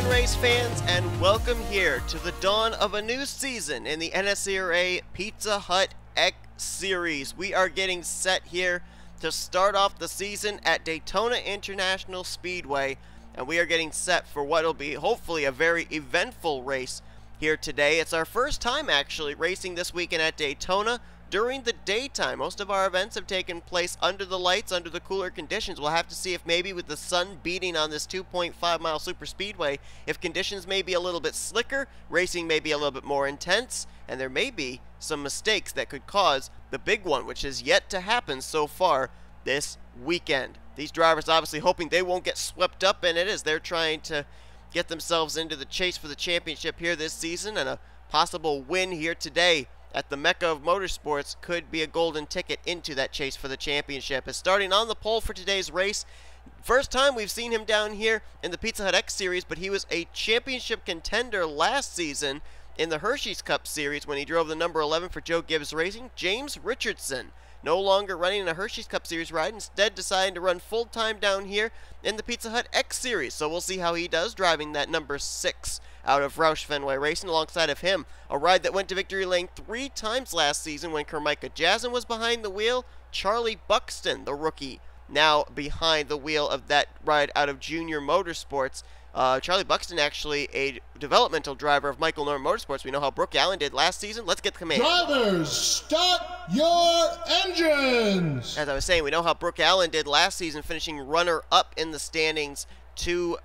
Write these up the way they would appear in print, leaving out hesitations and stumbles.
race fans, and welcome here to the dawn of a new season in the NSCRA Pizza Hut X Series. We are getting set here to start off the season at Daytona International Speedway, and we are getting set for what will be hopefully a very eventful race here today. It's our first time actually racing this weekend at Daytona during the daytime. Most of our events have taken place under the lights, under the cooler conditions. We'll have to see if maybe with the sun beating on this 2.5 mile super speedway, if conditions may be a little bit slicker, racing may be a little bit more intense, and there may be some mistakes that could cause the big one, which has yet to happen so far this weekend. These drivers obviously hoping they won't get swept up in it as they're trying to get themselves into the chase for the championship here this season, and a possible win here today at the Mecca of Motorsports could be a golden ticket into that chase for the championship. As starting on the pole for today's race, first time we've seen him down here in the Pizza Hut X Series, but he was a championship contender last season in the Hershey's Cup Series when he drove the number 11 for Joe Gibbs Racing. James Richardson, no longer running in a Hershey's Cup Series ride, instead deciding to run full-time down here in the Pizza Hut X Series. So we'll see how he does driving that number 6 out of Roush Fenway Racing. Alongside of him, a ride that went to victory lane 3 times last season when Kermika Jazin was behind the wheel, Charlie Buxton, the rookie, now behind the wheel of that ride out of Junior Motorsports. Charlie Buxton actually a developmental driver of Michael Norman Motorsports. We know how Brooke Allen did last season. Let's get the command. Drivers, start your engines! As I was saying, we know how Brooke Allen did last season, finishing runner-up in the standings to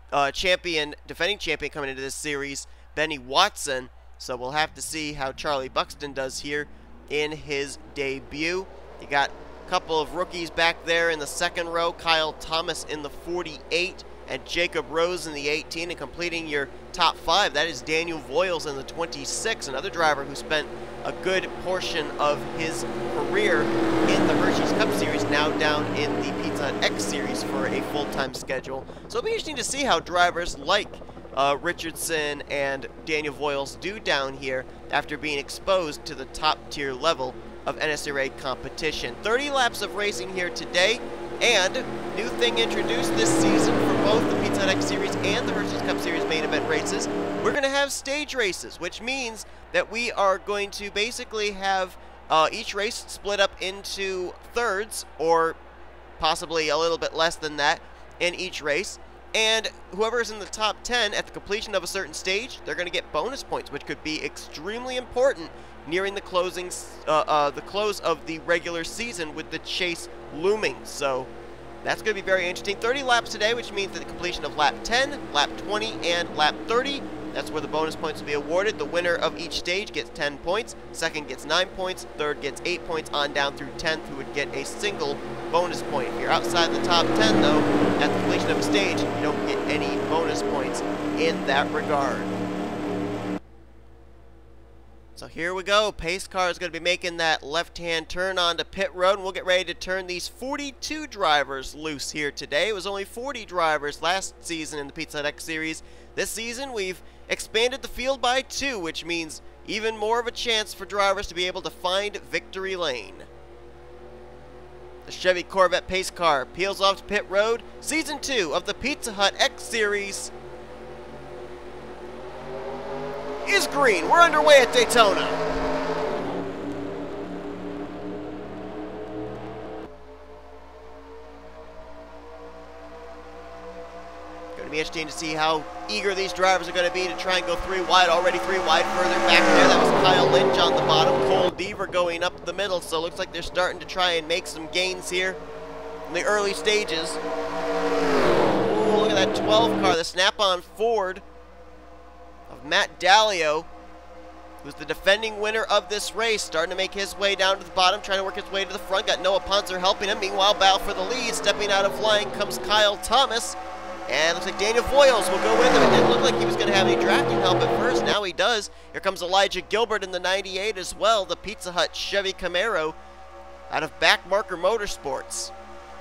defending champion coming into this series, Benny Watson. So we'll have to see how Charlie Buxton does here in his debut. You got a couple of rookies back there in the second row, Kyle Thomas in the 48, and Jacob Rose in the 18, and completing your top 5, that is Daniel Voiles in the 26, another driver who spent a good portion of his career in the Hershey's Cup Series, now down in the Pizza Hut X Series for a full-time schedule. So it'll be interesting to see how drivers like Richardson and Daniel Voiles do down here after being exposed to the top-tier level of NSRA competition. 30 laps of racing here today, and new thing introduced this season for both the Pizza Hut X Series and the Hershey's Cup Series main event races. We're going to have stage races, which means that we are going to basically have each race split up into thirds, or possibly a little bit less than that in each race. And whoever is in the top 10 at the completion of a certain stage, they're going to get bonus points, which could be extremely important nearing the close of the regular season with the chase looming. So that's going to be very interesting. 30 laps today, which means that the completion of lap 10, lap 20, and lap 30, that's where the bonus points will be awarded. The winner of each stage gets 10 points, second gets 9 points, third gets 8 points, on down through 10th, who would get a single bonus point. If you're outside the top 10, though, at the completion of a stage, you don't get any bonus points in that regard. So here we go. Pace car is going to be making that left-hand turn onto pit road, and we'll get ready to turn these 42 drivers loose here today. It was only 40 drivers last season in the Pizza Hut X Series. This season, we've expanded the field by 2, which means even more of a chance for drivers to be able to find victory lane. The Chevy Corvette pace car peels off to pit road. Season 2 of the Pizza Hut X Series is green. We're underway at Daytona. Going to be interesting to see how eager these drivers are going to be to try and go 3 wide. Already 3 wide further back there. That was Kyle Lynch on the bottom. Cole Deaver going up the middle. So it looks like they're starting to try and make some gains here in the early stages. Ooh, look at that 12 car, the Snap-on Ford of Matt Dalio, who's the defending winner of this race, starting to make his way down to the bottom, trying to work his way to the front. Got Noah Ponzer helping him. Meanwhile, battle for the lead. Stepping out of line comes Kyle Thomas, and looks like Daniel Voiles will go with him. It didn't look like he was going to have any drafting help at first. Now he does. Here comes Elijah Gilbert in the 98 as well, the Pizza Hut Chevy Camaro out of Backmarker Motorsports.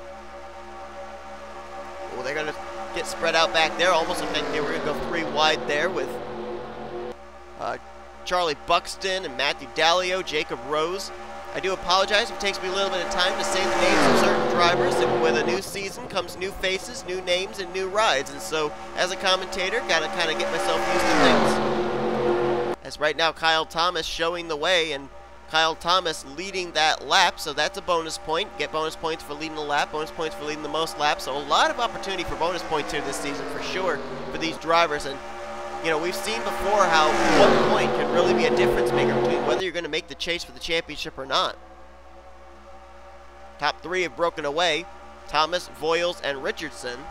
Oh, they're going to get spread out back there. Almost looked like they were going to go 3 wide there with Charlie Buxton and Matthew Dalio, Jacob Rose I do apologize if it takes me a little bit of time to say the names of certain drivers. And with a new season comes new faces, new names, and new rides. And so, as a commentator, got to kind of get myself used to things. As right now, Kyle Thomas showing the way, and Kyle Thomas leading that lap, so that's a bonus point. Get bonus points for leading the lap, bonus points for leading the most laps. So a lot of opportunity for bonus points here this season for sure for these drivers. And you know, we've seen before how 1 point can really be a difference maker between whether you're going to make the chase for the championship or not. Top 3 have broken away. Thomas, Voiles, and Richardson.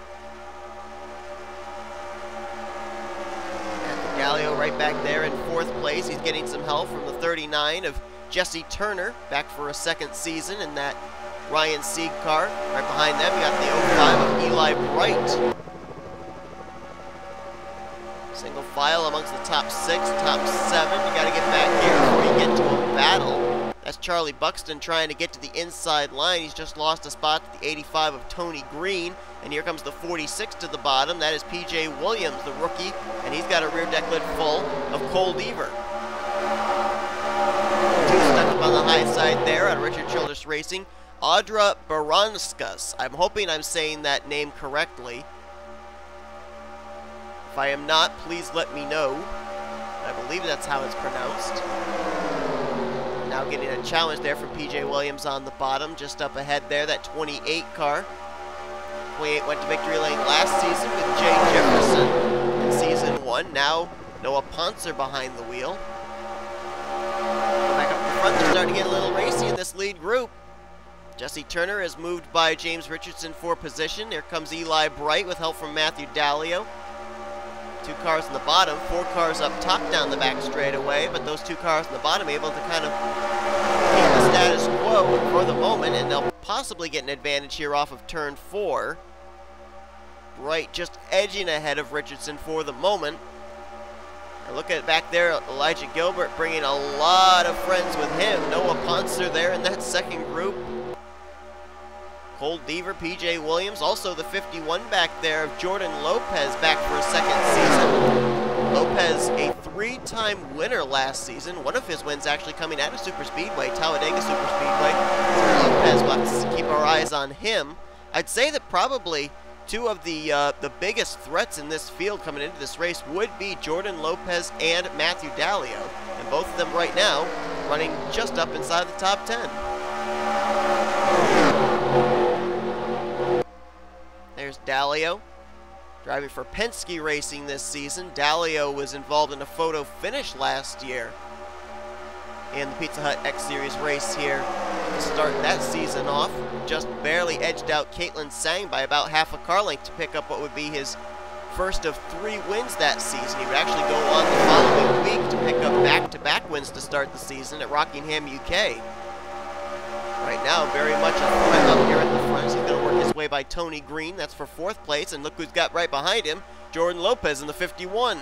And Gallio right back there in 4th place. He's getting some help from the 39 of Jesse Turner, back for a 2nd season in that Ryan Sieg car. Right behind them, you got the 05 of Eli Bright. Single file amongst the top 6, top 7. You got to get back here before you get to a battle. That's Charlie Buxton trying to get to the inside line. He's just lost a spot to the 85 of Tony Green. And here comes the 46 to the bottom. That is P.J. Williams, the rookie. And he's got a rear deck lid full of Cole Deaver. 2 stuck up on the high side there on Richard Childress Racing. Audra Baranskis. I'm hoping I'm saying that name correctly. If I am not, please let me know. I believe that's how it's pronounced. Now getting a challenge there from P.J. Williams on the bottom, just up ahead there, that 28 car. 28 went to victory lane last season with Jay Jefferson in season 1. Now Noah Ponser behind the wheel. Back up the front, they're starting to get a little racy in this lead group. Jesse Turner is moved by James Richardson for position. Here comes Eli Bright with help from Matthew Dallio. 2 cars in the bottom, 4 cars up top down the back straightaway, but those 2 cars in the bottom able to kind of keep the status quo for the moment, and they'll possibly get an advantage here off of turn 4. Bright just edging ahead of Richardson for the moment. And look at it back there, Elijah Gilbert bringing a lot of friends with him. Noah Ponser there in that 2nd group. Cole Deaver, P.J. Williams, also the 51 back there of Jordan Lopez back for a 2nd season. Lopez, a 3-time winner last season. One of his wins actually coming out of Super Speedway, Talladega Super Speedway. So Lopez, we'll have to keep our eyes on him. I'd say that probably 2 of the biggest threats in this field coming into this race would be Jordan Lopez and Matthew Dallio. And both of them right now running just up inside the top 10. There's Dallio, driving for Penske Racing this season. Dallio was involved in a photo finish last year in the Pizza Hut X Series race here to start that season off. Just barely edged out Caitlin Sang by about half a car length to pick up what would be his first of 3 wins that season. He would actually go on the following week to pick up back-to-back wins to start the season at Rockingham, UK. Right now, very much a threat up here at the front. He's going to work his way by Tony Green. That's for 4th place. And look who's got right behind him, Jordan Lopez in the 51.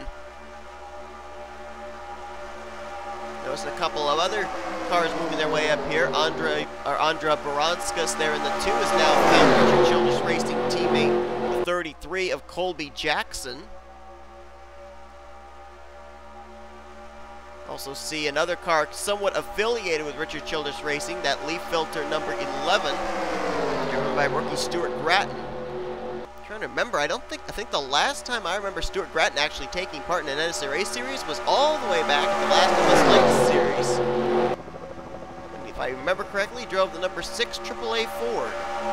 Notice a couple of other cars moving their way up here. Andra Baranskis there in the 2 is now found Richard Childress Racing teammate, the 33 of Colby Jackson. Also see another car somewhat affiliated with Richard Childress Racing, that Leaf Filter number 11, driven by rookie Stuart Gratton. I'm trying to remember, I think the last time I remember Stuart Gratton actually taking part in an NSRA series was all the way back at the last of Us Lights series. And if I remember correctly, he drove the number 6 AAA Ford.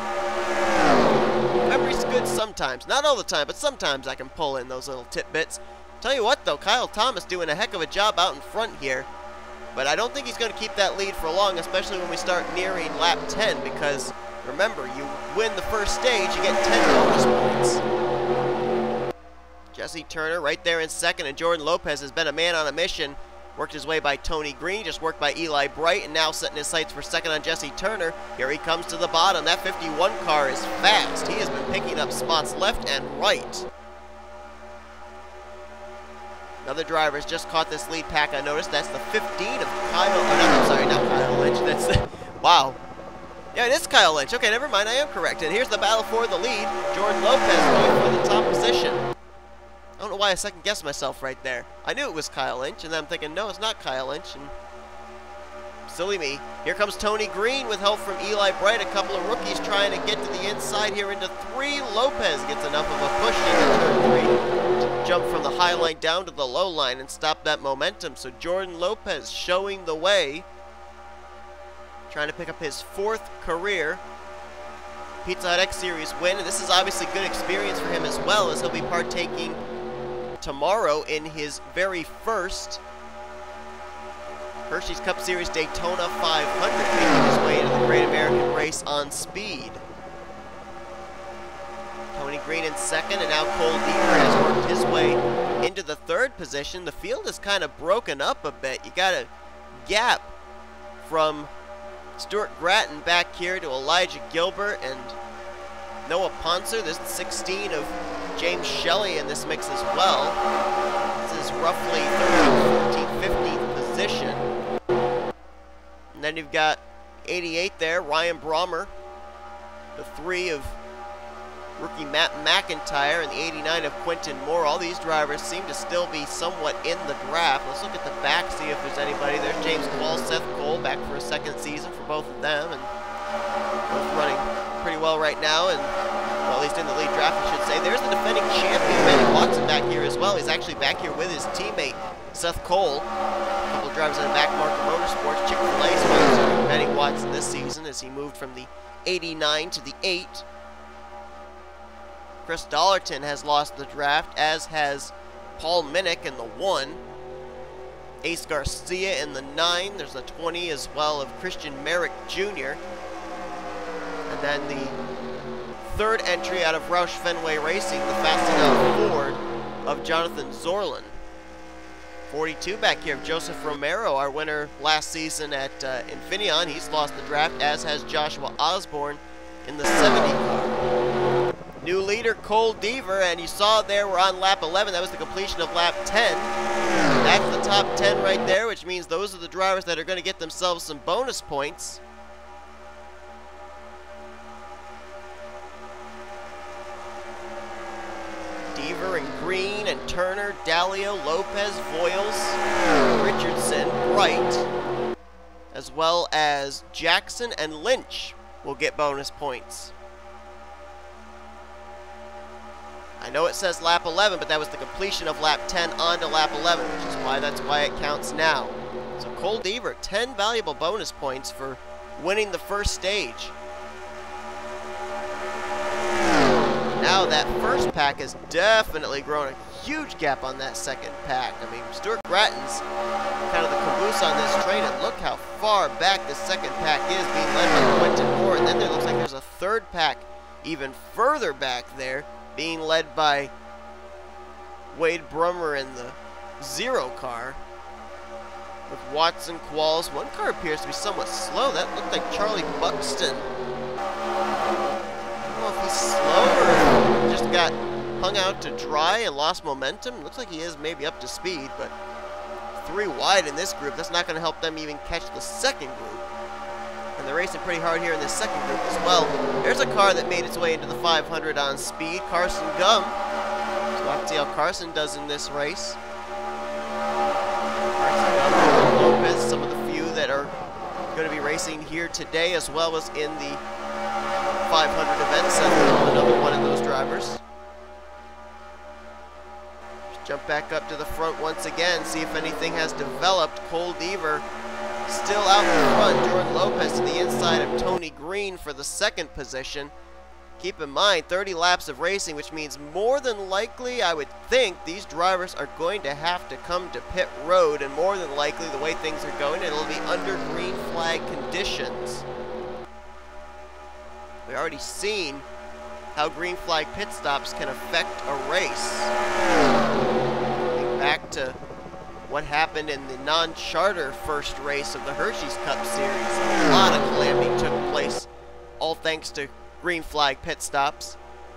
Memory's good sometimes, not all the time, but sometimes I can pull in those little tidbits. Tell you what though, Kyle Thomas doing a heck of a job out in front here, but I don't think he's going to keep that lead for long, especially when we start nearing lap 10, because remember, you win the first stage, you get 10 bonus points. Jesse Turner right there in 2nd, and Jordan Lopez has been a man on a mission. Worked his way by Tony Green, just worked by Eli Bright, and now setting his sights for 2nd on Jesse Turner. Here he comes to the bottom. That 51 car is fast. He has been picking up spots left and right. Another driver has just caught this lead pack, I noticed. That's the 15 of Kyle, oh, no, I'm sorry, not Kyle Lynch. That's the, wow. Yeah, it is Kyle Lynch. Okay, never mind, I am correct. And here's the battle for the lead. Jordan Lopez going for the top position. I don't know why I second-guessed myself right there. I knew it was Kyle Lynch, and then I'm thinking, no, it's not Kyle Lynch. And silly me. Here comes Tony Green with help from Eli Bright. A couple of rookies trying to get to the inside here into 3. Lopez gets enough of a push into turn 3 to jump from the high line down to the low line and stop that momentum. So Jordan Lopez showing the way, trying to pick up his 4th career Pizza Hut X Series win. And this is obviously good experience for him as well, as he'll be partaking tomorrow in his very first Hershey's Cup Series Daytona 500, making his way into the Great American Race on speed. Tony Green in 2nd, and now Cole Deaver has worked his way into the 3rd position. The field is kind of broken up a bit. You got a gap from Stuart Gratton back here to Elijah Gilbert and Noah Ponser. There's the 16 of James Shelley in this mix as well. This is roughly 13th, 14th, 15th position. And then you've got 88 there, Ryan Brommer. The 3 of rookie Matt McIntyre and the 89 of Quentin Moore. All these drivers seem to still be somewhat in the draft. Let's look at the back, see if there's anybody. There's James Quall, Seth Cole, back for a 2nd season for both of them, and both running pretty well right now, and well, at least in the lead draft, I should say. There's the defending champion, Benny Watson, back here as well. He's actually back here with his teammate, Seth Cole. A couple of drivers in the back, Marker Motorsports, Chick-fil-A sponsoring Benny Watson this season as he moved from the 89 to the 8. Chris Dollerton has lost the draft, as has Paul Minnick in the 1. Ace Garcia in the 9. There's a 20 as well of Christian Merrick Jr. And then the 3rd entry out of Roush Fenway Racing, the Fastenal Ford of Jonathan Zorlin. 42 back here of Joseph Romero, our winner last season at Infineon. He's lost the draft, as has Joshua Osborne in the 70 car. New leader Cole Deaver, and you saw there we're on lap 11. That was the completion of lap 10. That's the top 10 right there, which means those are the drivers that are going to get themselves some bonus points. Deaver and Green and Turner, Dalio, Lopez, Voiles, Richardson, Bright, as well as Jackson and Lynch will get bonus points. I know it says lap 11, but that was the completion of lap 10 onto lap 11, which is why that's why it counts now. So Cole Deaver, 10 valuable bonus points for winning the first stage. Now that first pack has definitely grown a huge gap on that 2nd pack. I mean, Stuart Gratton's kind of the caboose on this train, and look how far back the 2nd pack is, being led by Quentin Moore. And then there looks like there's a 3rd pack even further back there, being led by Wade Brummer in the 0 car. With Watson, Qualls. One car appears to be somewhat slow. That looked like Charlie Buxton. I don't know if he's slow or just got hung out to dry and lost momentum. Looks like he is maybe up to speed, but 3 wide in this group. That's not going to help them even catch the 2nd group. And they're racing pretty hard here in this 2nd group as well. There's a car that made its way into the 500 on speed, Carson Gum. So we'll have to see how Carson does in this race. Carson Gum, Lopez, some of the few that are going to be racing here today, as well as in the 500 event. Seth, another one of those drivers. Just jump back up to the front once again, see if anything has developed. Cole Deaver still out in front. Jordan Lopez to the inside of Tony Green for the 2nd position. Keep in mind, 30 laps of racing, which means more than likely, I would think, these drivers are going to have to come to pit road, and more than likely, the way things are going, it'll be under green flag conditions. We've already seen how green flag pit stops can affect a race. Back to what happened in the non-charter first race of the Hershey's Cup Series. A lot of calamity took place, all thanks to green flag pit stops.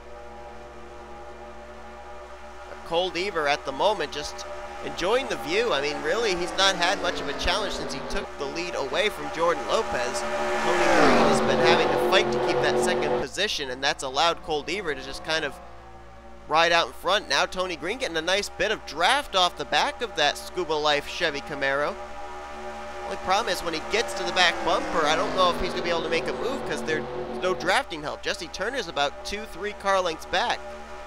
Cole Deaver at the moment just enjoying the view. I mean, really, he's not had much of a challenge since he took the lead away from Jordan Lopez. Tony Green has been having to fight to keep that 2nd position, and that's allowed Cole Deaver to just kind of ride out in front. Now Tony Green getting a nice bit of draft off the back of that Scuba Life Chevy Camaro. Only problem is when he gets to the back bumper, I don't know if he's going to be able to make a move because there's no drafting help. Jesse Turner's about 2-3 car lengths back.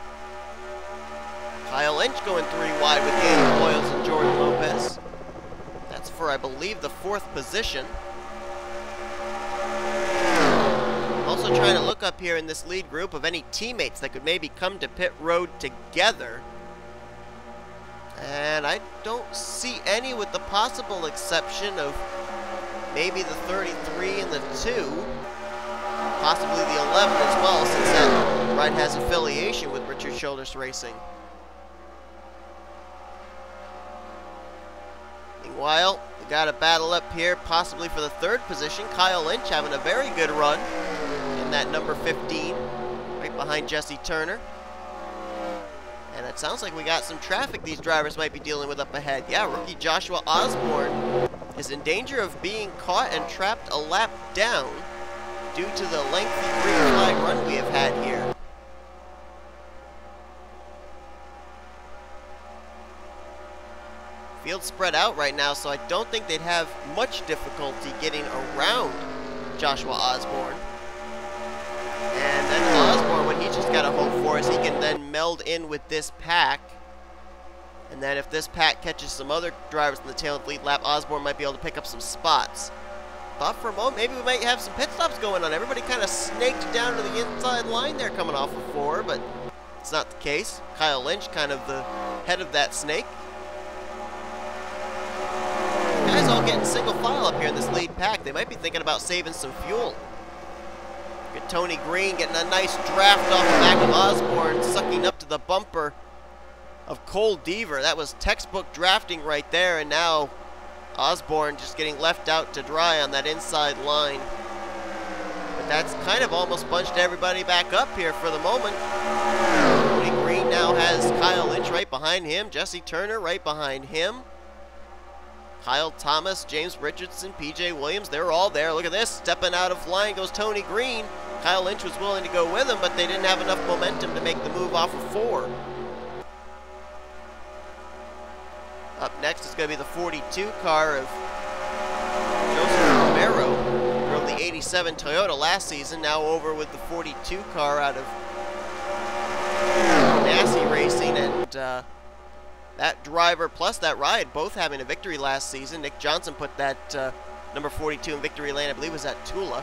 Kyle Lynch going 3 wide with Daniel Boyles and Jordan Lopez. That's for, I believe, the 4th position. Also trying to look up here in this lead group of any teammates that could maybe come to pit road together. And I don't see any, with the possible exception of maybe the 33 and the 2. Possibly the 11 as well, since that ride has affiliation with Richard Childress Racing. Meanwhile, we got a battle up here, possibly for the 3rd position. Kyle Lynch having a very good run in that number 15, right behind Jesse Turner. And it sounds like we got some traffic these drivers might be dealing with up ahead. Yeah, rookie Joshua Osborne is in danger of being caught and trapped a lap down due to the lengthy green flag run we have had here. Field spread out right now, so I don't think they'd have much difficulty getting around Joshua Osborne. And then Osborne, what he's just got to hope for is he can then meld in with this pack. And then if this pack catches some other drivers in the tail of the lead lap, Osborne might be able to pick up some spots. Thought for a moment maybe we might have some pit stops going on. Everybody kind of snaked down to the inside line there coming off of 4, but it's not the case. Kyle Lynch kind of the head of that snake. Guys all getting single file up here in this lead pack. They might be thinking about saving some fuel. Get Tony Green getting a nice draft off the back of Osborne, sucking up to the bumper of Cole Deaver. That was textbook drafting right there, and now Osborne just getting left out to dry on that inside line. But that's kind of almost bunched everybody back up here for the moment. Tony Green now has Kyle Lynch right behind him, Jesse Turner right behind him. Kyle Thomas, James Richardson, PJ Williams, they're all there. Look at this, stepping out of line goes Tony Green. Kyle Lynch was willing to go with him, but they didn't have enough momentum to make the move off of 4. Up next is going to be the 42 car of Joseph Romero. Drove the 87 Toyota last season, now over with the 42 car out of Massey Racing, and that driver plus that ride both having a victory last season. Nick Johnson put that number 42 in victory lane, I believe it was at Tula.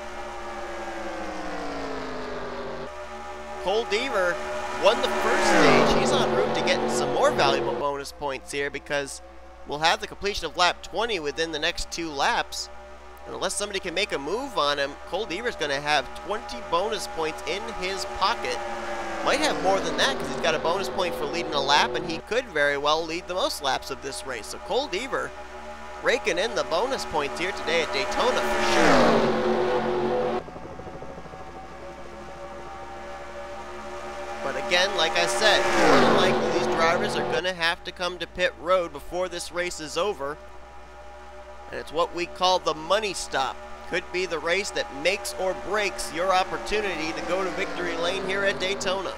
Cole Deaver won the first stage. He's en route to getting some more valuable bonus points here because we'll have the completion of lap 20 within the next 2 laps. And unless somebody can make a move on him, Cole Deaver's going to have 20 bonus points in his pocket. Might have more than that because he's got a bonus point for leading a lap, and he could very well lead the most laps of this race. So Cole Deaver raking in the bonus points here today at Daytona for sure. But again, like I said, more than likely these drivers are going to have to come to pit road before this race is over. And it's what we call the money stop. Could be the race that makes or breaks your opportunity to go to victory lane here at Daytona.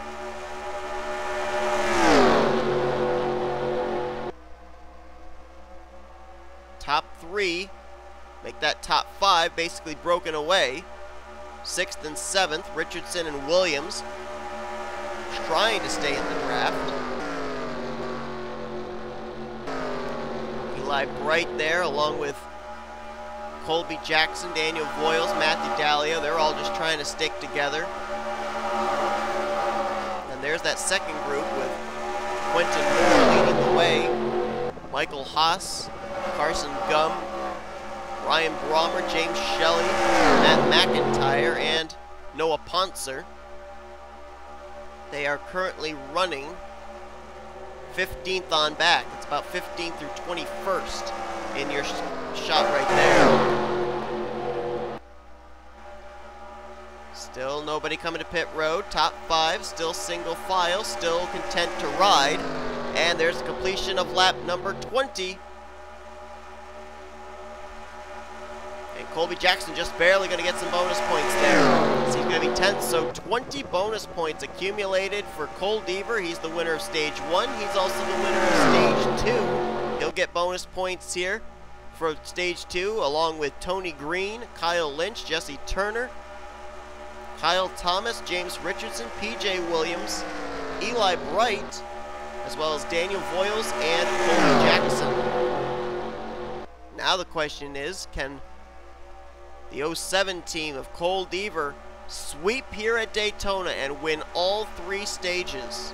Top 3, make that top 5 basically broken away. 6th and 7th, Richardson and Williams trying to stay in the draft. Eli Bright there along with Colby Jackson, Daniel Voiles, Matthew Dalia, they're all just trying to stick together. And there's that second group with Quentin Moore leading the way. Michael Haas, Carson Gum, Ryan Brommer, James Shelley, Matt McIntyre, and Noah Ponser. They are currently running 15th on back. It's about 15th through 21st in your shot right there. Still nobody coming to pit road. Top 5, still single file, still content to ride. And there's the completion of lap number 20. And Colby Jackson just barely going to get some bonus points there. So he's going to be 10th, so 20 bonus points accumulated for Cole Deaver. He's the winner of stage 1. He's also the winner of stage 2. He'll get bonus points here for stage 2, along with Tony Green, Kyle Lynch, Jesse Turner, Kyle Thomas, James Richardson, PJ Williams, Eli Bright, as well as Daniel Voiles and Cody Jackson. Now the question is, can the 07 team of Cole Deaver sweep here at Daytona and win all 3 stages?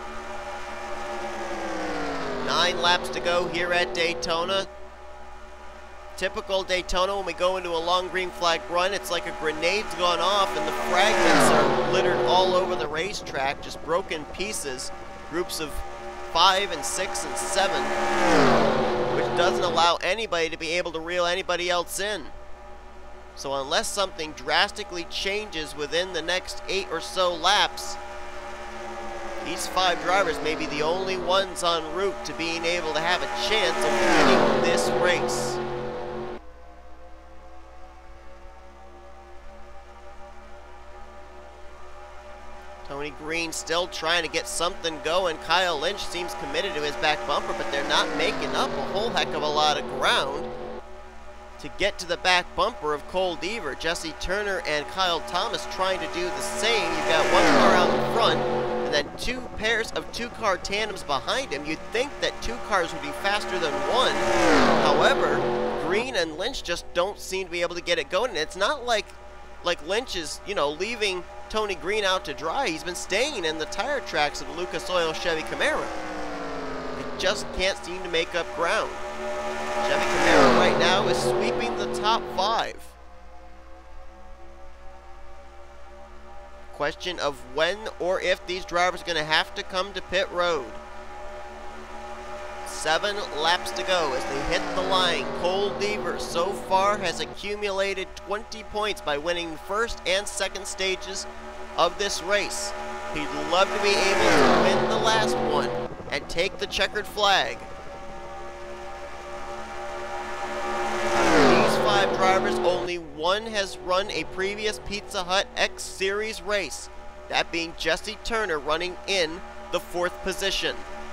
9 laps to go here at Daytona. Typical Daytona, when we go into a long green flag run, it's like a grenade's gone off and the fragments are littered all over the racetrack, just broken pieces, groups of 5 and 6 and 7, which doesn't allow anybody to be able to reel anybody else in. So unless something drastically changes within the next 8 or so laps, these 5 drivers may be the only ones en route to being able to have a chance of winning this race. Tony Green still trying to get something going. Kyle Lynch seems committed to his back bumper, but they're not making up a whole heck of a lot of ground to get to the back bumper of Cole Deaver. Jesse Turner and Kyle Thomas trying to do the same. You've got one car out in front and then 2 pairs of 2-car tandems behind him. You'd think that 2 cars would be faster than 1. However, Green and Lynch just don't seem to be able to get it going. And it's not like Lynch is, you know, leaving Tony Green out to dry. He's been staying in the tire tracks of the Lucas Oil Chevy Camaro. They just can't seem to make up ground. Chevy Camaro right now is sweeping the top 5. Question of when or if these drivers are going to have to come to pit road. 7 laps to go as they hit the line. Cole Deaver so far has accumulated 20 points by winning the first and second stages of this race. He'd love to be able to win the last one and take the checkered flag. These 5 drivers, only one has run a previous Pizza Hut X Series race, that being Jesse Turner running in the 4th position.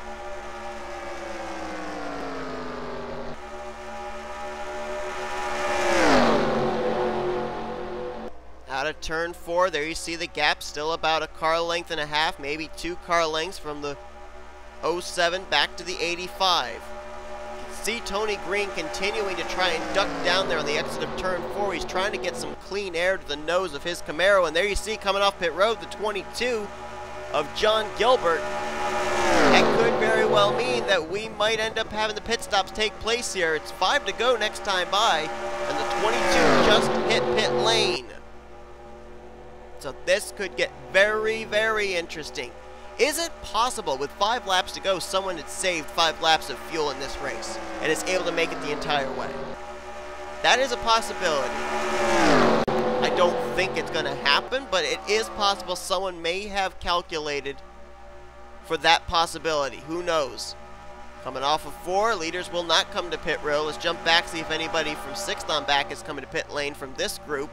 Out of turn 4, there you see the gap, still about a car length and a half, maybe 2 car lengths from the 07 back to the 85. You can see Tony Green continuing to try and duck down there on the exit of turn 4. He's trying to get some clean air to the nose of his Camaro, and there you see coming off pit road the 22 of John Gilbert. That could very well mean that we might end up having the pit stops take place here. It's 5 to go next time by, and the 22 just hit pit lane. So this could get very, very interesting. Is it possible with 5 laps to go someone had saved 5 laps of fuel in this race and is able to make it the entire way? That is a possibility. I don't think it's going to happen, but it is possible someone may have calculated for that possibility. Who knows? Coming off of 4, leaders will not come to pit road. Let's jump back, see if anybody from 6th on back is coming to pit lane from this group.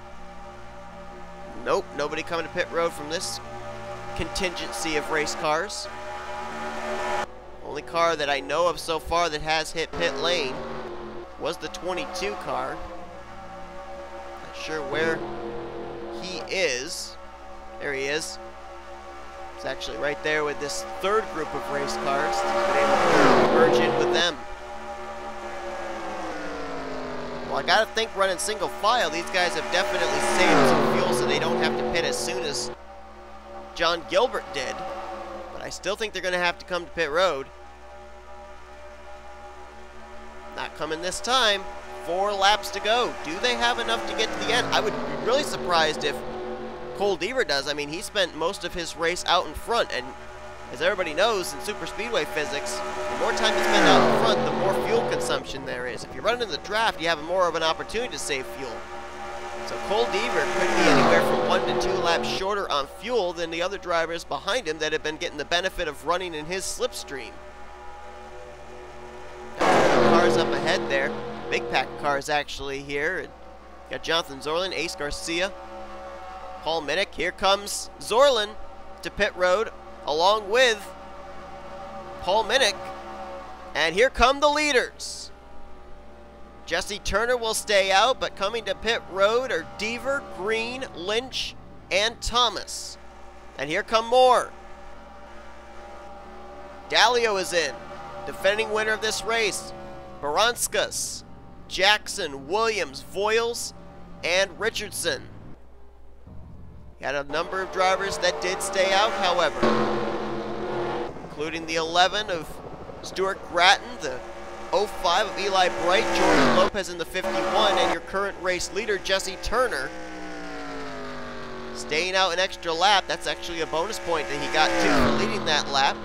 Nope, nobody coming to pit road from this contingency of race cars. Only car that I know of so far that has hit pit lane was the 22 car. Not sure where he is. There he is. It's actually right there with this 3rd group of race cars. He's been able to merge in with them. Well, I gotta think running single file, these guys have definitely saved some fuel so they don't have to pit as soon as John Gilbert did. But I still think they're gonna have to come to pit road. Not coming this time. 4 laps to go. Do they have enough to get to the end? I would be really surprised if Cole Deaver does. I mean, he spent most of his race out in front, and as everybody knows in super speedway physics, the more time you spend out in front, the more fuel consumption there is. If you run in the draft, you have more of an opportunity to save fuel. So Cole Deaver could be anywhere from 1 to 2 laps shorter on fuel than the other drivers behind him that have been getting the benefit of running in his slipstream. Cars up ahead there. Big pack cars actually here. Got Jonathan Zorlin, Ace Garcia, Paul Minnick. Here comes Zorlin to pit road along with Paul Minnick. And here come the leaders. Jesse Turner will stay out, but coming to pit road are Deaver, Green, Lynch, and Thomas. And here come more. Dalio is in, defending winner of this race. Baranskis, Jackson, Williams, Voiles, and Richardson. Had a number of drivers that did stay out, however, including the 11 of Stuart Gratton, the 05 of Eli Bright, Jordan Lopez in the 51, and your current race leader, Jesse Turner, staying out an extra lap. That's actually a bonus point that he got too for leading that lap.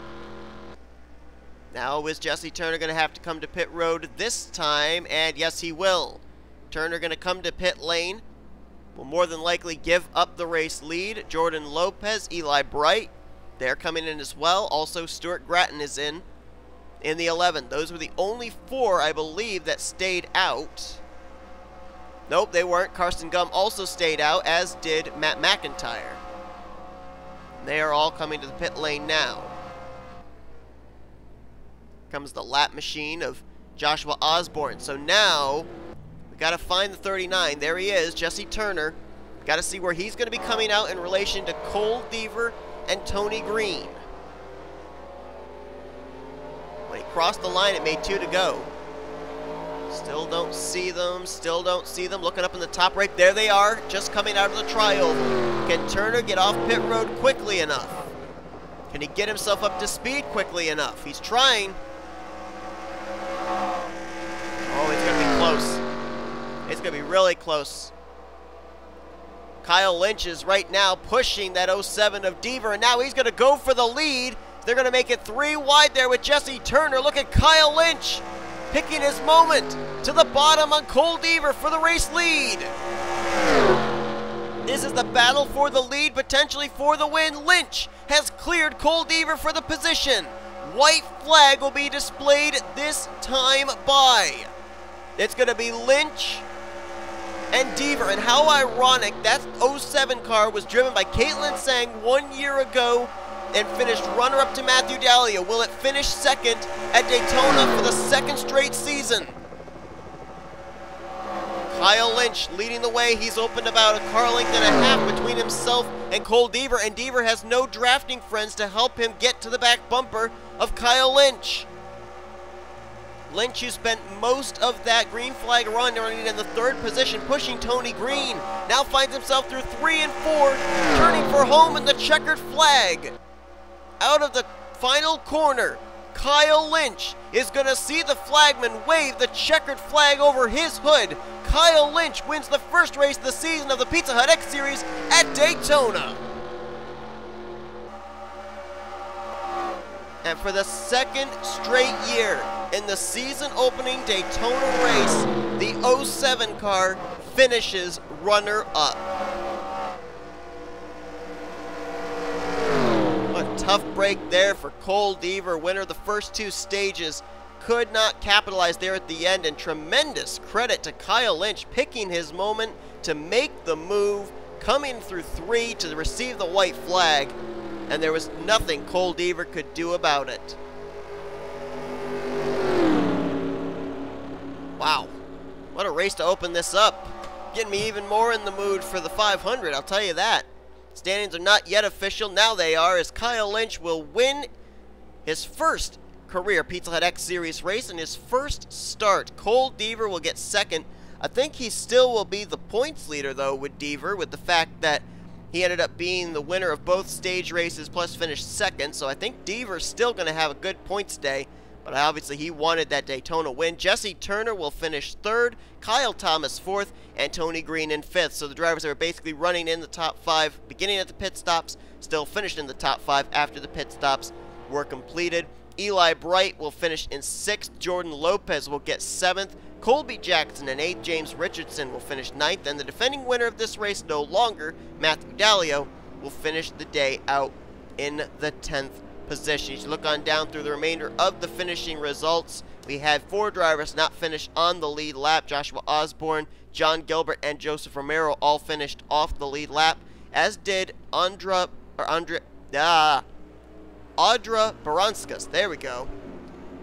Now is Jesse Turner going to have to come to pit road this time? And yes, he will. Turner going to come to pit lane. Will more than likely give up the race lead. Jordan Lopez, Eli Bright, they're coming in as well. Also, Stuart Gratton is in the 11. Those were the only 4, I believe, that stayed out. Nope, they weren't. Carson Gum also stayed out, as did Matt McIntyre. They are all coming to the pit lane now. Comes the lap machine of Joshua Osborne. So now we got to find the 39. There he is, Jesse Turner. Got to see where he's going to be coming out in relation to Cole Deaver and Tony Green. When he crossed the line, it made 2 to go. Still don't see them. Still don't see them. Looking up in the top right. There they are, just coming out of the trioval. Can Turner get off pit road quickly enough? Can he get himself up to speed quickly enough? He's trying. Oh, it's going to be close. It's going to be really close. Kyle Lynch is right now pushing that 07 of Deaver, and now he's going to go for the lead. They're going to make it 3 wide there with Jesse Turner. Look at Kyle Lynch picking his moment to the bottom on Cole Deaver for the race lead. This is the battle for the lead, potentially for the win. Lynch has cleared Cole Deaver for the position. White flag will be displayed this time by. It's going to be Lynch and Deaver. And how ironic, that 07 car was driven by Caitlin Sang 1 year ago and finished runner-up to Matthew Dalio. Will it finish second at Daytona for the 2nd straight season? Kyle Lynch leading the way. He's opened about a car length and a half between himself and Cole Deaver, and Deaver has no drafting friends to help him get to the back bumper of Kyle Lynch. Lynch, who spent most of that green flag run running in the 3rd position, pushing Tony Green, now finds himself through 3 and 4, turning for home in the checkered flag. Out of the final corner, Kyle Lynch is going to see the flagman wave the checkered flag over his hood. Kyle Lynch wins the first race of the season of the Pizza Hut X Series at Daytona. And for the 2nd straight year in the season opening Daytona race, the 07 car finishes runner-up. Tough break there for Cole Deaver, winner of the first 2 stages. Could not capitalize there at the end, and tremendous credit to Kyle Lynch picking his moment to make the move, coming through 3 to receive the white flag, and there was nothing Cole Deaver could do about it. Wow, what a race to open this up. Getting me even more in the mood for the 500, I'll tell you that. Standings are not yet official. Now they are, as Kyle Lynch will win his first career Pizza Hut X Series race in his first start. Cole Deaver will get 2nd. I think he still will be the points leader, though, with Deaver, with the fact that he ended up being the winner of both stage races plus finished 2nd. So I think Deaver's still going to have a good points day, but obviously he wanted that Daytona win. Jesse Turner will finish 3rd, Kyle Thomas 4th, and Tony Green in 5th. So the drivers that are basically running in the top 5, beginning at the pit stops, still finished in the top 5 after the pit stops were completed. Eli Bright will finish in 6th. Jordan Lopez will get 7th. Colby Jackson in 8th. James Richardson will finish 9th. And the defending winner of this race no longer, Matthew Dalio, will finish the day out in the 10th position. You should look on down through the remainder of the finishing results. We had 4 drivers not finish on the lead lap. Joshua Osborne, John Gilbert, and Joseph Romero all finished off the lead lap, as did Audra Baranskis. There we go.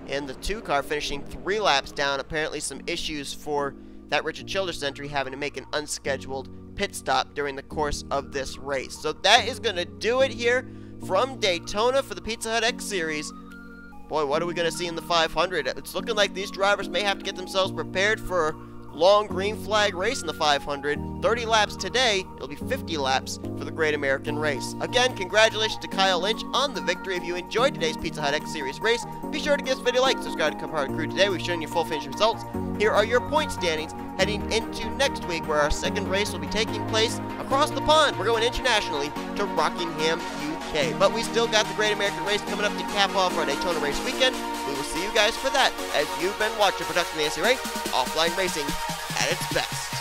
in the 2 car, finishing 3 laps down. Apparently some issues for that Richard Childress entry, having to make an unscheduled pit stop during the course of this race. So that is going to do it here from Daytona for the Pizza Hut X Series. Boy, what are we going to see in the 500? It's looking like these drivers may have to get themselves prepared for a long green flag race in the 500. 30 laps today, it'll be 50 laps for the Great American Race. Again, congratulations to Kyle Lynch on the victory. If you enjoyed today's Pizza Hut X Series race, be sure to give this video a like, subscribe to Cup Hard Crew today. We've shown you full finish results. Here are your point standings heading into next week, where our second race will be taking place across the pond. We're going internationally to Rockingham, UK. But we still got the Great American Race coming up to cap off our Daytona race weekend. We will see you guys for that, as you've been watching production of the SCRA, offline racing at its best.